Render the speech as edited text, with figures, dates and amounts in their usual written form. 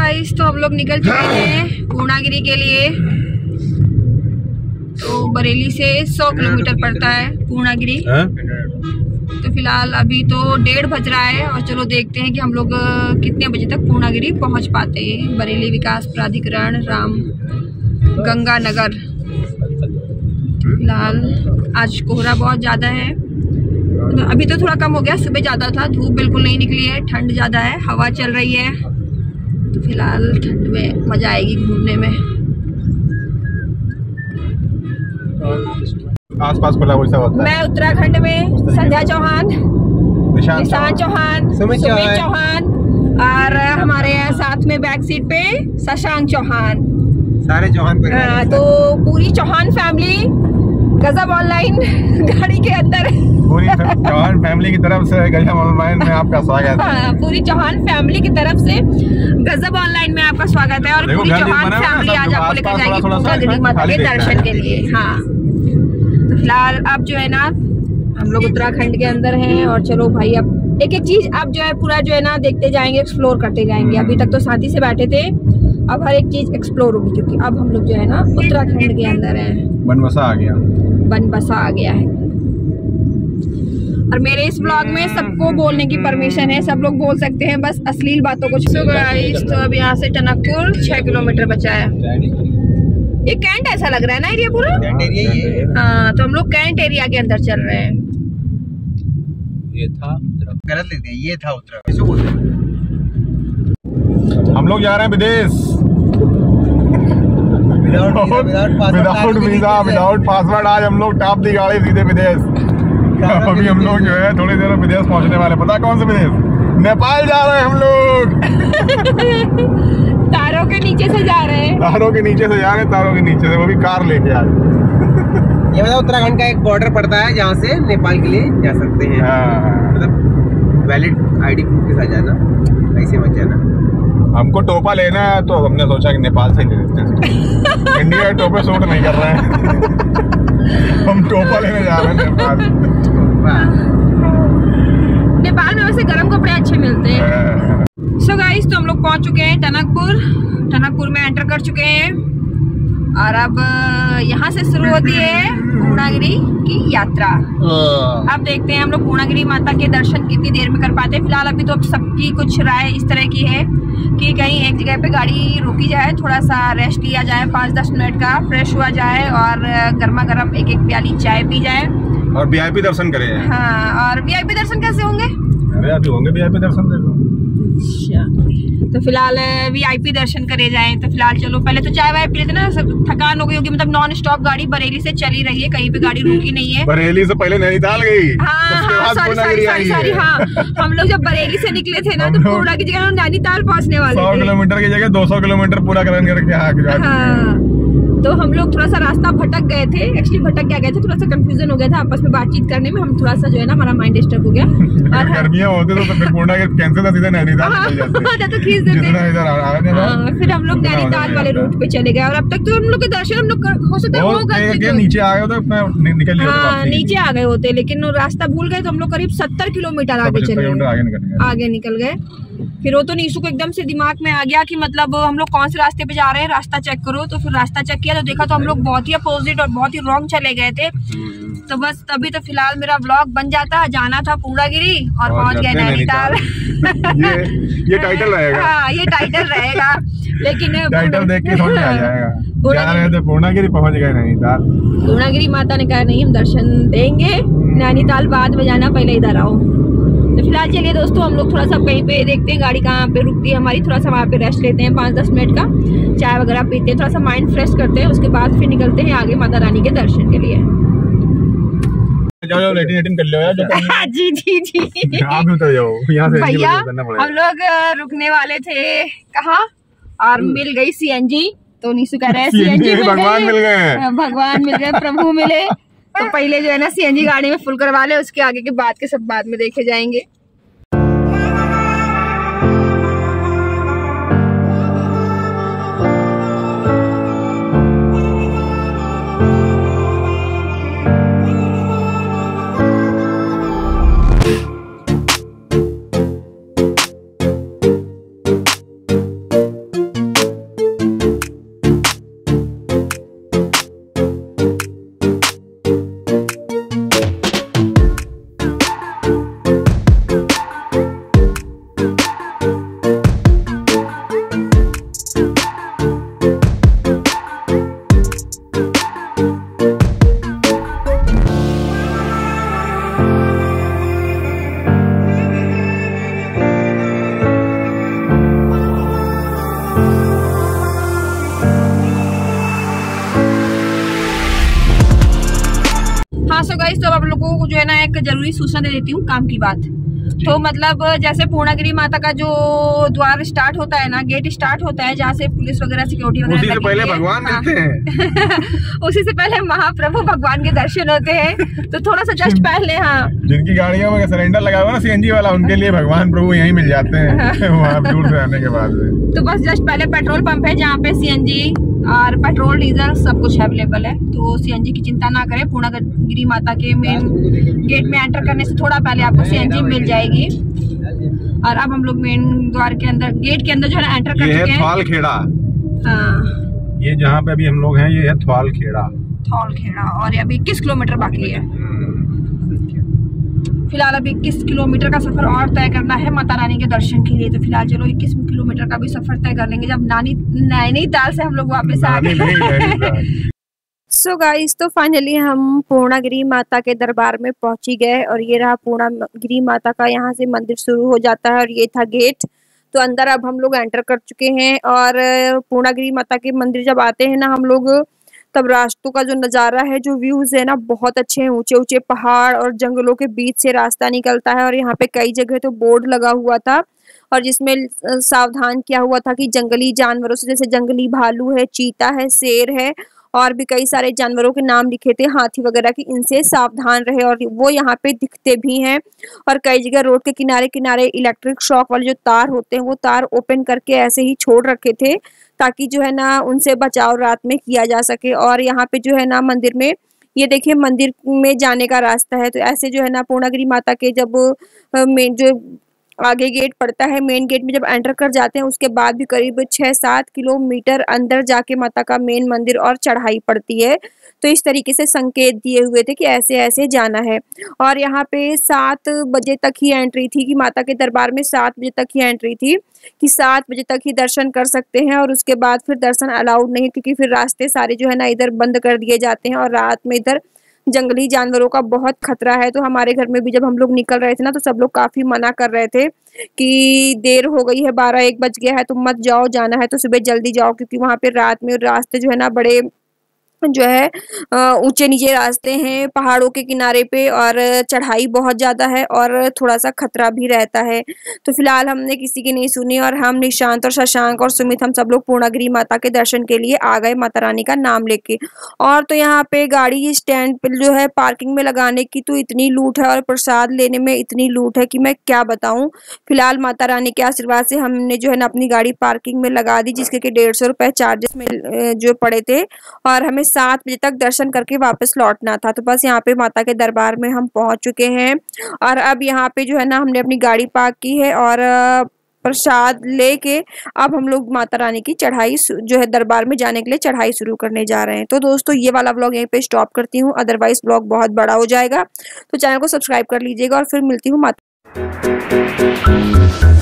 Guys तो हम लोग निकल चुके हैं पूर्णागिरी के लिए। तो बरेली से 100 किलोमीटर पड़ता है पूर्णागिरी। तो फिलहाल अभी तो 1:30 बज रहा है और चलो देखते हैं कि हम लोग कितने बजे तक पूर्णागिरी पहुंच पाते हैं। बरेली विकास प्राधिकरण राम गंगा नगर। फिलहाल आज कोहरा बहुत ज़्यादा है, तो अभी तो थोड़ा कम हो गया, सुबह ज़्यादा था। धूप बिल्कुल नहीं निकली है, ठंड ज़्यादा है, हवा चल रही है। तो फिलहाल ठंड में मज़ा आएगी घूमने में। आसपास खुला वैसा होता है। मैं उत्तराखंड में संध्या चौहान, निशान चौहान, सुमित चौहान और हमारे साथ में बैक सीट पे शशांक चौहान, सारे चौहान पे। तो पूरी चौहान फैमिली गजब ऑनलाइन गाड़ी के अंदर। पूरी चौहान फैमिली की तरफ से गजब ऑनलाइन में आपका स्वागत है। पूरी चौहान फैमिली की तरफ से गजब ऑनलाइन में आपका स्वागत है। और पूरी चौहान फैमिली आज आपको लेकर जाएगी पूर्णागिरी माता के दर्शन के लिए। हाँ, तो फिलहाल अब जो है ना हम लोग उत्तराखंड के अंदर हैं और चलो भाई अब एक एक चीज अब जो है पूरा जो है ना देखते जाएंगे, एक्सप्लोर करते जाएंगे। अभी तक तो शांति से बैठे थे, अब हर एक चीज एक्सप्लोर होगी क्योंकि अब हम लोग जो है ना उत्तराखंड के अंदर हैं। बनबसा आ गया, बनबसा आ गया है। और मेरे इस ब्लॉग में सबको बोलने की परमिशन है, सब लोग बोल सकते हैं, बस अश्लील बातों को। तो अब यहाँ से टनकपुर 6 किलोमीटर बचा है। ये कैंट ऐसा लग रहा है ना एरिया पूरा। कैंट एरिया ये है। हाँ, तो हम लोग कैंट एरिया के अंदर चल रहे हैं। ये था गलत लिख दिया, ये था उत्तराखंड। हम लोग जा रहे हैं विदेश, विदाउट वीजा, विदाउट पासवर्ड। आज हम लोग टॉप दी गाड़ी सीधे विदेश। अभी हम लोग जो है थोड़ी देर में विदेश पहुंचने वाले। पता कौन से विदेश? नेपाल जा रहे हैं हम लोग। तारों के नीचे से जा रहे हैं, तारों के नीचे से जा रहे हैं, तारों के नीचे से, वो भी कार लेके आए। ये मतलब उत्तराखंड का एक बॉर्डर पड़ता है जहाँ से नेपाल के लिए जा सकते हैं। मतलब वैलिड आईडी प्रूफ के साथ जाना, ऐसे मत जाना। हमको टोपा लेना है तो हमने सोचा कि नेपाल से ही ले लेते हैं। इंडिया के टोपे सूट नहीं कर रहे हैं, हम टोपा लेने जा रहे हैं नेपाल। नेपाल में वैसे गर्म कपड़े अच्छे मिलते हैं। सो गाइस तो हम लोग पहुंच चुके हैं टनकपुर में एंटर कर चुके हैं और अब यहाँ से शुरू होती है पूर्णागिरी की यात्रा। अब देखते हैं हम लोग पूर्णागिरी माता के दर्शन कितनी देर में कर पाते हैं। फिलहाल अभी तो अब सबकी कुछ राय इस तरह की है कि कहीं एक जगह पे गाड़ी रोकी जाए, थोड़ा सा रेस्ट लिया जाए 5-10 मिनट का, फ्रेश हुआ जाए और गर्मा गर्म एक प्याली चाय पी जाए और वीआईपी दर्शन करे। हाँ, और वीआईपी दर्शन कैसे होंगे? होंगे वीआईपी दर्शन, देखो। अच्छा, तो फिलहाल वीआईपी दर्शन करे जाएं। तो फिलहाल चलो पहले तो चाय वाय पी लेते ना, सब थकान हो गई होगी। मतलब नॉन स्टॉप गाड़ी बरेली से चली रही है, कहीं पे गाड़ी रुकी नहीं है। बरेली से पहले नैनीताल गई। हाँ, सॉरी। हाँ, हम लोग जब बरेली से निकले थे ना तो पूरा की जगह नैनीताल पहुँचने वाले 100 किलोमीटर की जगह 200 किलोमीटर पूरा करके हाँ, तो हम लोग थोड़ा सा रास्ता भटक गए थे। एक्चुअली भटक क्या गए थे, थोड़ा सा कंफ्यूजन हो गया था आपस में बातचीत करने में। हम थोड़ा सा जो है ना हमारा माइंड डिस्टर्ब हो गया। और गर्मियां होते तो फिर पूर्णागिरी कैंसिल था, सीधे नैनीताल निकल जाते। तो खींच देते। फिर हम लोग नैनीताल वाले रूट पे चले गए और अब तक तो हम लोग के दर्शन हम लोग हो सकता है नीचे आ गए तो निकल लिए। हाँ, नीचे आ गए होते, लेकिन रास्ता भूल गए तो हम लोग करीब 70 किलोमीटर आगे चले गए, आगे निकल गए। फिर वो तो नीशू को एकदम से दिमाग में आ गया कि मतलब हम लोग कौन से रास्ते पे जा रहे हैं, रास्ता चेक करो। तो फिर रास्ता चेक किया तो देखा तो हम लोग बहुत ही अपोजिट और बहुत ही रॉन्ग चले गए थे। तो बस तभी तो फिलहाल मेरा ब्लॉग बन जाता, जाना था पूर्णागिरी और पहुंच गए नैनीताल। ये टाइटल रहेगा। हाँ, ये टाइटल रहेगा, लेकिन टाइटल देख के समझ आ जाएगा। जा रहे थे पूर्णागिरी, पहुंच गए नैनीताल। पूर्णागिरी माता ने कहा नहीं, हम दर्शन देंगे, नैनीताल बाद में जाना, पहले इधर आओ। तो फिलहाल चलिए दोस्तों, हम लोग थोड़ा सा कहीं पे देखते हैं गाड़ी कहाँ पे रुकती है हमारी, थोड़ा सा वहाँ पे रेस्ट लेते हैं 5-10 मिनट का, चाय वगैरह पीते हैं, थोड़ा सा माइंड फ्रेश करते हैं। उसके बाद फिर निकलते हैं आगे माता रानी के दर्शन के लिए। जाओ लेटिन कर लो यार। जी आप भी उतर जाओ यहाँ से। भैया हम लोग रुकने वाले थे कहाँ और मिल गई सीएनजी। तो नीशू कह रहे हैं सीएनजी भगवान मिल गए, भगवान मिल गए, प्रभु मिले। तो पहले जो है ना सीएनजी गाड़ी में फुल करवा ले, उसके आगे के बाद के सब बाद में देखे जाएंगे। ना एक जरूरी सूचना दे देती हूँ, काम की बात। तो मतलब जैसे पूर्णागिरी माता का जो द्वार स्टार्ट होता है ना, गेट स्टार्ट होता है, जहाँ से पुलिस वगैरह सिक्योरिटी वगैरह, उसी से पहले भगवान मिलते हैं। उसी से पहले महाप्रभु भगवान के दर्शन होते हैं। तो थोड़ा सा जस्ट पहले, हाँ, जिनकी गाड़ियों में सिलेंडर लगा हुआ ना सीएनजी वाला, उनके लिए भगवान प्रभु यहीं मिल जाते हैं वहाँ दूर से आने के बाद। तो बस जस्ट पहले पेट्रोल पंप है जहाँ पे सीएनजी और पेट्रोल डीजल सब कुछ अवेलेबल है। तो सीएनजी की चिंता ना करें, पूर्णागिरी माता के मेन गेट में एंटर करने से थोड़ा पहले आपको सीएनजी मिल जाएगी। और अब हम लोग मेन द्वार के अंदर, गेट के अंदर जो है ना एंटर कर चुके हैं। थ्वाल खेड़ा, हाँ, ये जहाँ पे अभी हम लोग हैं ये है थ्वाल खेड़ा। थ्वाल खेड़ा। और अभी 21 किलोमीटर बाकी है। फिलहाल अभी 21 किलोमीटर का सफर और तय करना है माता रानी के दर्शन के लिए। तो फिलहाल चलो 21 किलोमीटर का भी सफर तय कर लेंगे जब नैनीताल से हम लोग वापस आ गए। सो गाइस, तो फाइनली हम पूर्णागिरी माता के दरबार में पहुंची गए और ये रहा पूर्णागिरी माता का, यहाँ से मंदिर शुरू हो जाता है और ये था गेट। तो अंदर अब हम लोग एंटर कर चुके हैं और पूर्णागिरी माता के मंदिर जब आते हैं ना हम लोग, तब रास्तों का जो नज़ारा है, जो व्यूज है ना, बहुत अच्छे हैं। ऊंचे ऊंचे पहाड़ और जंगलों के बीच से रास्ता निकलता है और यहाँ पे कई जगह तो बोर्ड लगा हुआ था और जिसमें सावधान किया हुआ था कि जंगली जानवरों से, जैसे जंगली भालू है, चीता है, शेर है और भी कई सारे जानवरों के नाम लिखे थे, हाथी वगैरह की, इनसे सावधान रहे। और वो यहाँ पे दिखते भी हैं। और कई जगह रोड के किनारे किनारे इलेक्ट्रिक शॉक वाले जो तार होते हैं वो तार ओपन करके ऐसे ही छोड़ रखे थे ताकि जो है ना उनसे बचाव रात में किया जा सके। और यहाँ पे जो है ना मंदिर में, ये देखिए मंदिर में जाने का रास्ता है। तो ऐसे जो है ना पूर्णागिरी माता के जब मेन जो आगे गेट पड़ता है, मेन गेट में जब एंटर कर जाते हैं उसके बाद भी करीब 6-7 किलोमीटर अंदर जाके माता का मेन मंदिर और चढ़ाई पड़ती है। तो इस तरीके से संकेत दिए हुए थे कि ऐसे ऐसे जाना है। और यहाँ पे 7 बजे तक ही एंट्री थी, कि माता के दरबार में 7 बजे तक ही एंट्री थी, कि 7 बजे तक ही दर्शन कर सकते हैं और उसके बाद फिर दर्शन अलाउड नहीं, क्योंकि फिर रास्ते सारे जो है ना इधर बंद कर दिए जाते हैं और रात में इधर जंगली जानवरों का बहुत खतरा है। तो हमारे घर में भी जब हम लोग निकल रहे थे ना, तो सब लोग काफी मना कर रहे थे कि देर हो गई है, 12-1 बज गया है, तुम मत जाओ, जाना है तो सुबह जल्दी जाओ, क्योंकि वहां पे रात में रास्ते जो है ना बड़े जो है ऊंचे नीचे रास्ते हैं पहाड़ों के किनारे पे और चढ़ाई बहुत ज़्यादा है और थोड़ा सा खतरा भी रहता है। तो फिलहाल हमने किसी की नहीं सुनी और हम निशांत और शशांक और सुमित, हम सब लोग पूर्णागिरी माता के दर्शन के लिए आ गए माता रानी का नाम लेके। और तो यहाँ पे गाड़ी स्टैंड पे जो है पार्किंग में लगाने की तो इतनी लूट है और प्रसाद लेने में इतनी लूट है कि मैं क्या बताऊँ। फिलहाल माता रानी के आशीर्वाद से हमने जो है ना अपनी गाड़ी पार्किंग में लगा दी, जिसके कि 150 रुपये चार्जेस में जो पड़े थे और हमें 7 बजे तक दर्शन करके वापस लौटना था। तो बस यहाँ पे माता के दरबार में हम पहुंच चुके हैं और अब यहाँ पे जो है ना हमने अपनी गाड़ी पार्क की है और प्रसाद लेके अब हम लोग माता रानी की चढ़ाई जो है दरबार में जाने के लिए चढ़ाई शुरू करने जा रहे हैं। तो दोस्तों ये वाला व्लॉग यहीं पे स्टॉप करती हूँ, अदरवाइज व्लॉग बहुत बड़ा हो जाएगा। तो चैनल को सब्सक्राइब कर लीजिएगा और फिर मिलती हूँ माता।